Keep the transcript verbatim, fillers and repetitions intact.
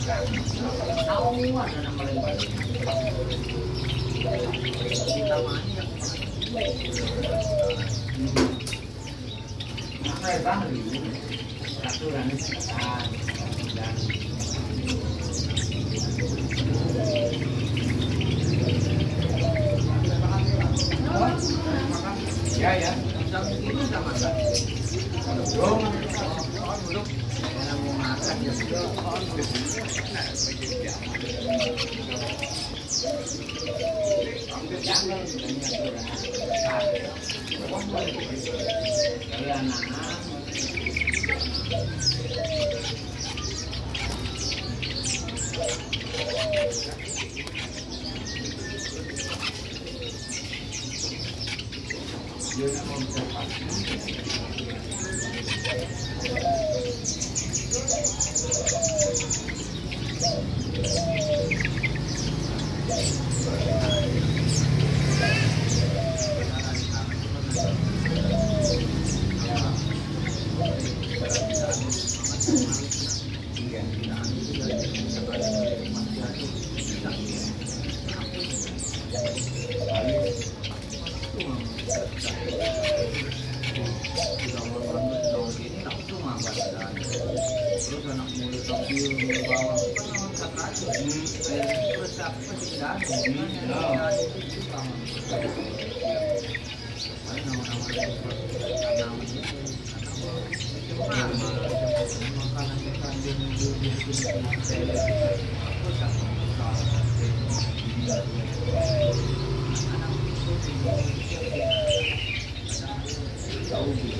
Tahu ada nama lain baru. Kita mania. Apa ya bang? Peraturan sekarang dan ya ya. Jam segini udah makan. Belum. Belum. Yang mau makan ya sudah. Jangan terus anak muda sambil bawa terus apa sih dah nama-nama makanan ikan di